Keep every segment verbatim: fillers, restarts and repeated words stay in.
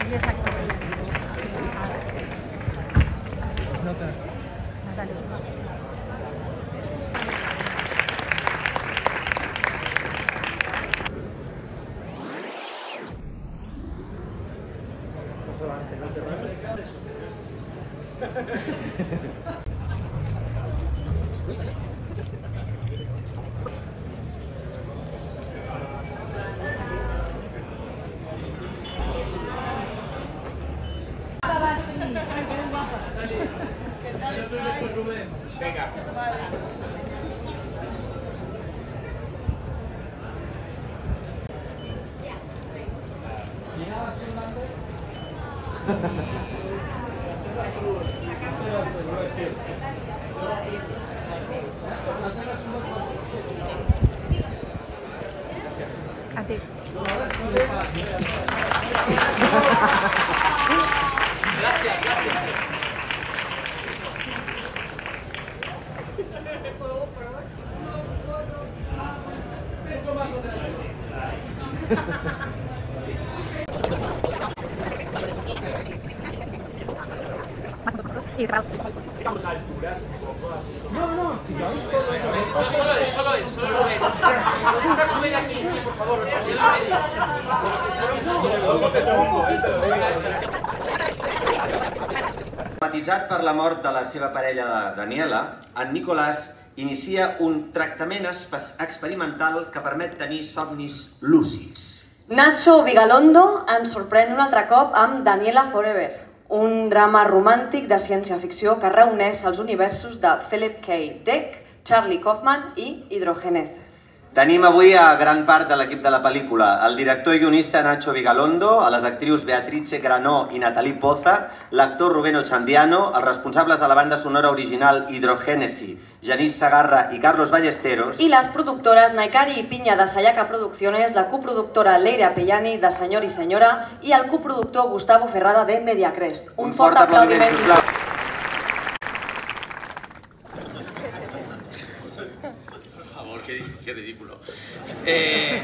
Ahí exacto. Nota. Natalia. Venga. A ti. Gracias, gracias. Estamos a alturas un poco así. No, no, si vais todo Solo, solo él, solo él, solo Rubén. ¿Dónde está Rubén aquí? Sí, por favor, os ayudo en medio. Como si fuera un Traumatitzat per la mort de la seva parella Daniela, en Nicolàs inicia un tractament experimental que permet tenir somnis lúcids. Nacho Vigalondo ens sorprèn un altre cop amb Daniela Forever, un drama romàntic de ciència-ficció que reuneix els universos de Philip K. Dick, Charlie Kaufman i Hidrogenés. Tenim avui a gran part de l'equip de la pel·lícula, el director i guionista Nacho Vigalondo, a les actrius Beatrice Granó i Natalie Poza, l'actor Rubén Ochandiano, els responsables de la banda sonora original Hidrogénesi, Genís Sagarra i Carlos Ballesteros, i les productores Naikari i Piña de Sayaka Producciones, la coproductora Leire Pellani de Senyor i Senyora i el coproductor Gustavo Ferrada de Mediacrest. Un, Un fort, fort aplaudiment, sisplau. Qué, qué ridículo. Eh,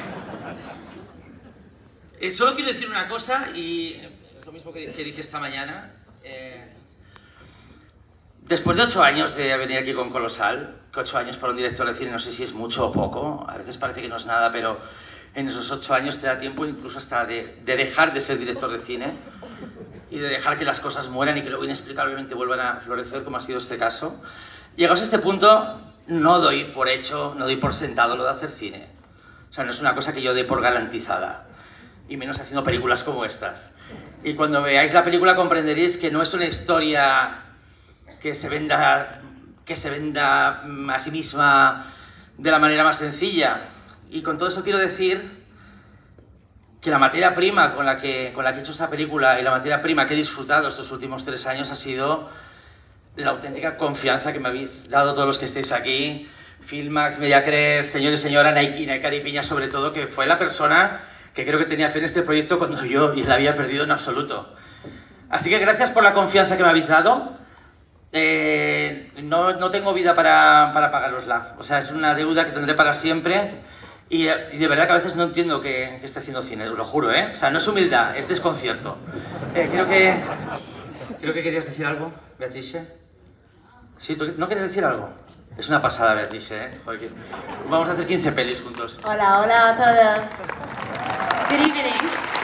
eh, solo quiero decir una cosa, y es lo mismo que, que dije esta mañana. Eh, después de ocho años de venir aquí con Colosal, que ocho años para un director de cine no sé si es mucho o poco, a veces parece que no es nada, pero en esos ocho años te da tiempo incluso hasta de, de dejar de ser director de cine y de dejar que las cosas mueran y que luego inexplicablemente vuelvan a florecer, como ha sido este caso. Llegados a este punto, no doy por hecho, no doy por sentado lo de hacer cine. O sea, no es una cosa que yo dé por garantizada. Y menos haciendo películas como estas. Y cuando veáis la película comprenderéis que no es una historia que se venda, que se venda a sí misma de la manera más sencilla. Y con todo eso quiero decir que la materia prima con la que, con la que he hecho esta película y la materia prima que he disfrutado estos últimos tres años ha sido la auténtica confianza que me habéis dado todos los que estéis aquí, Filmax, Mediacrest, Señor y Señora, y Naikari Piña sobre todo, que fue la persona que creo que tenía fe en este proyecto cuando yo la había perdido en absoluto. Así que gracias por la confianza que me habéis dado. Eh, no, no tengo vida para, para pagarosla, o sea, es una deuda que tendré para siempre y, y de verdad que a veces no entiendo que, que esté haciendo cine, os lo juro, ¿eh? O sea, no es humildad, es desconcierto. Eh, creo que... Creo que querías decir algo, Beatrice. Sí, ¿tú no quieres decir algo? Es una pasada, Beatrice, ¿eh? Porque vamos a hacer quince pelis juntos. Hola, hola a todos. Good evening.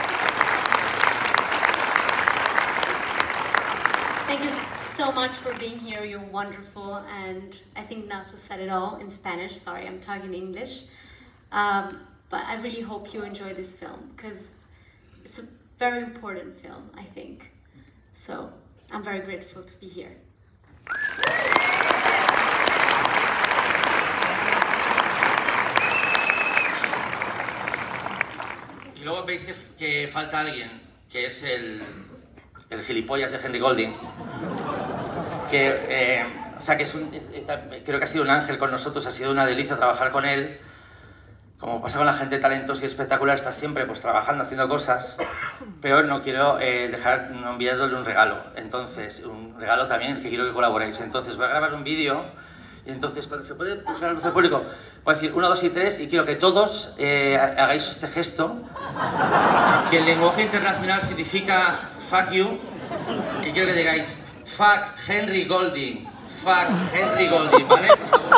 Thank you so much for being here. You're wonderful, and I think Nacho said it all in Spanish. Sorry, I'm talking English. Um, but I really hope you enjoy this film, because it's a very important film, I think. So, I'm very grateful to be here. Y luego veis que, que falta alguien, que es el, el gilipollas de Henry Golding, que, eh, o sea, que es un, es, creo que ha sido un ángel con nosotros, ha sido una delicia trabajar con él. Como pasa con la gente talentosa y espectacular, está siempre pues trabajando, haciendo cosas, pero no quiero eh, dejar no enviándole un regalo. Entonces, un regalo también que quiero que colaboréis. Entonces voy a grabar un vídeo y entonces cuando se puede usar a luz del público, Voy a decir uno, dos y tres y quiero que todos eh, hagáis este gesto, que el lenguaje internacional significa fuck you, y quiero que digáis fuck Henry Golding, fuck Henry Golding, ¿vale? Por favor.